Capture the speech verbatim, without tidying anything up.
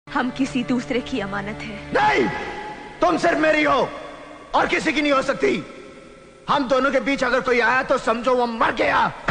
हम किसी दूसरे की अमानत है। नहीं, तुम सिर्फ मेरी हो और किसी की नहीं हो सकती। हम दोनों के बीच अगर कोई आया तो समझो वो मर गया।